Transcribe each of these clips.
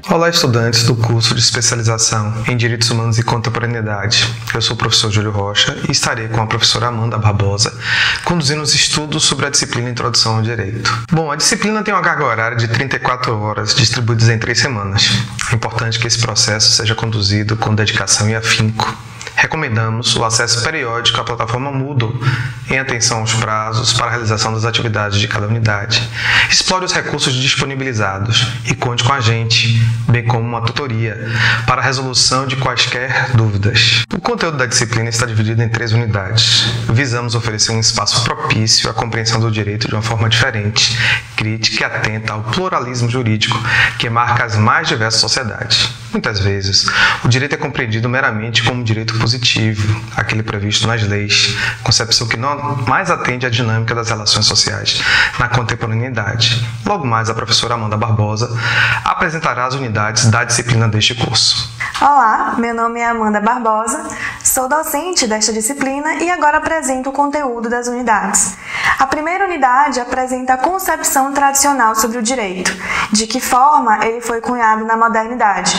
Olá, estudantes do curso de especialização em Direitos Humanos e Contemporaneidade. Eu sou o professor Júlio Rocha e estarei com a professora Amanda Barbosa conduzindo os estudos sobre a disciplina Introdução ao Direito. Bom, a disciplina tem uma carga horária de 34 horas distribuídas em 3 semanas. É importante que esse processo seja conduzido com dedicação e afinco. Recomendamos o acesso periódico à plataforma Moodle em atenção aos prazos para a realização das atividades de cada unidade. Explore os recursos disponibilizados e conte com a gente, bem como uma tutoria, para a resolução de quaisquer dúvidas. O conteúdo da disciplina está dividido em 3 unidades. Visamos oferecer um espaço propício à compreensão do direito de uma forma diferente, crítica e atenta ao pluralismo jurídico que marca as mais diversas sociedades. Muitas vezes, o direito é compreendido meramente como direito positivo, aquele previsto nas leis, concepção que não mais atende à dinâmica das relações sociais na contemporaneidade. Logo mais, a professora Amanda Barbosa apresentará as unidades da disciplina deste curso. Olá, meu nome é Amanda Barbosa, sou docente desta disciplina e agora apresento o conteúdo das unidades. A primeira unidade apresenta a concepção tradicional sobre o direito, de que forma ele foi cunhado na modernidade.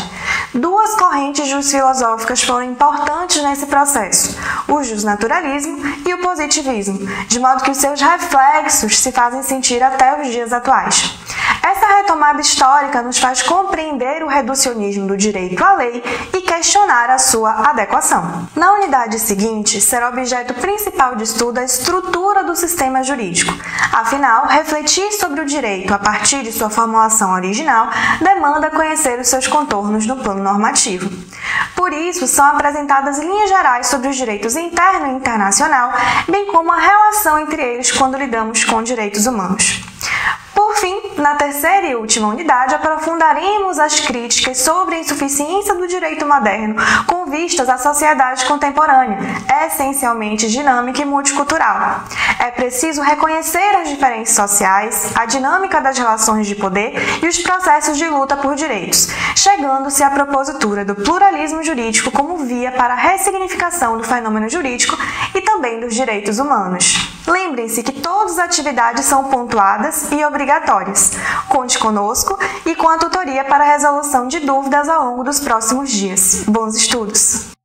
2 correntes filosóficas foram importantes nesse processo, o justnaturalismo e o positivismo, de modo que os seus reflexos se fazem sentir até os dias atuais. Essa retomada histórica nos faz compreender o reducionismo do direito à lei e questionar a sua adequação. Na unidade seguinte, será objeto principal de estudo a estrutura do sistema jurídico. Afinal, refletir sobre o direito a partir de sua formulação original demanda conhecer os seus contornos no plano normativo. Por isso, são apresentadas linhas gerais sobre os direitos interno e internacional, bem como a relação entre eles quando lidamos com direitos humanos. Por fim, na terceira e última unidade, aprofundaremos as críticas sobre a insuficiência do direito moderno com vistas à sociedade contemporânea, essencialmente dinâmica e multicultural. É preciso reconhecer as diferenças sociais, a dinâmica das relações de poder e os processos de luta por direitos, chegando-se à propositura do pluralismo jurídico como via para a ressignificação do fenômeno jurídico e também dos direitos humanos. Lembrem-se que todas as atividades são pontuadas e obrigatórias. Conte conosco e com a tutoria para a resolução de dúvidas ao longo dos próximos dias. Bons estudos!